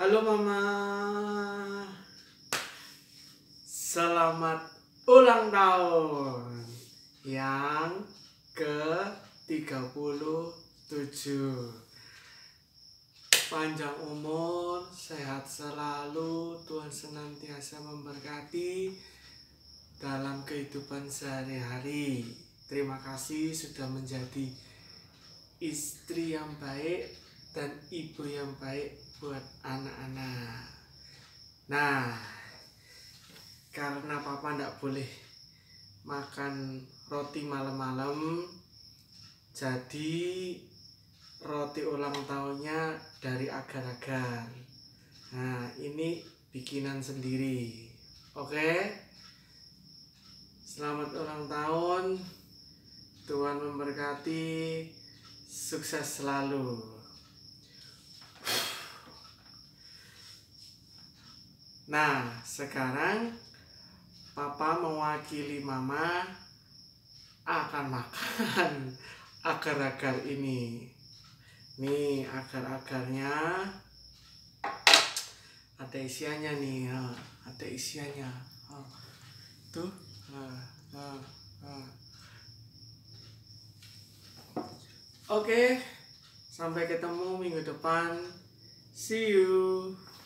Halo Mama, selamat ulang tahun yang ke-37. Panjang umur, sehat selalu, Tuhan senantiasa memberkati dalam kehidupan sehari-hari. Terima kasih sudah menjadi istri yang baik dan ibu yang baik buat anak-anak. Nah, karena papa ndak boleh makan roti malam-malam, jadi roti ulang tahunnya dari agar-agar. Nah, ini bikinan sendiri. Oke? Selamat ulang tahun. Tuhan memberkati. Sukses selalu. Nah, sekarang papa mewakili mama akan makan agar-agar ini. Nih, agar-agarnya ada isiannya nih, ada isiannya. Tuh. Oke, sampai ketemu minggu depan. See you.